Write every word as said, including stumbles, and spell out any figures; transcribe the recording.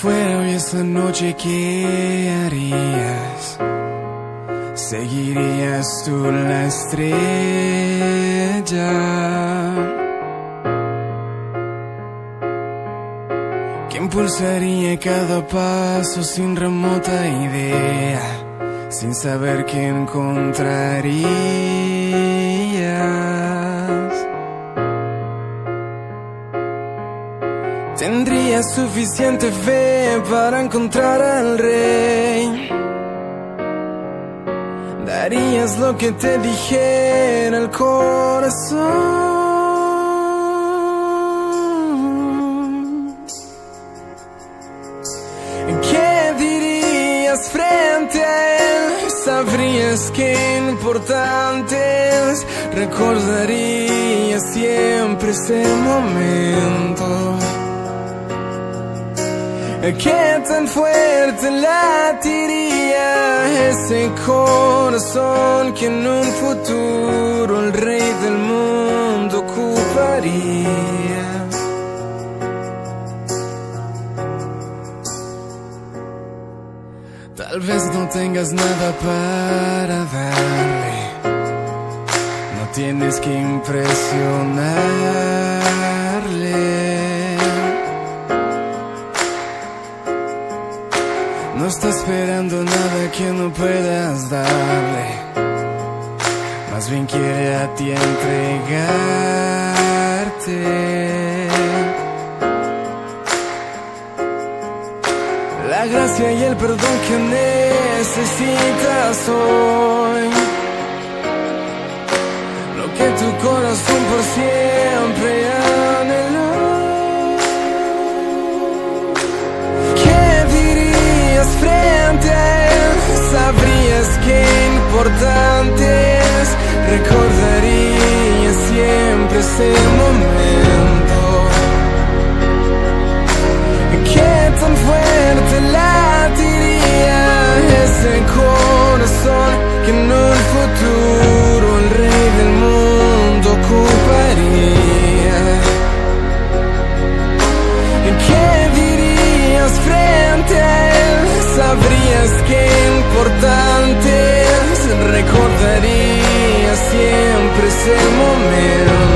fuera hoy esa noche, ¿qué harías? ¿Seguirías tú la estrella que impulsaría cada paso sin remota idea, sin saber qué encontrarías? ¿Tendrías suficiente fe para encontrar al rey? ¿Darías lo que te dijera el corazón? ¿Qué dirías frente a él? ¿Sabrías qué importante es? ¿Recordarías siempre ese momento? ¿Qué tan fuerte latiría ese corazón que en un futuro el rey del mundo ocuparía? Tal vez no tengas nada para darle, no tienes que impresionarle. No está esperando nada que no puedas darle, más bien quiere a ti entregarte la gracia y el perdón que necesitas hoy, lo que tu corazón por siempre anheló. Frente a él, sabrías qué importante es, recordarías siempre ese momento. Qué tan fuerte latiría ese corazón que en un futuro el rey del mundo ocuparía. ¿Qué dirías frente a él? Sabrías qué importante es, recordarías siempre ese momento.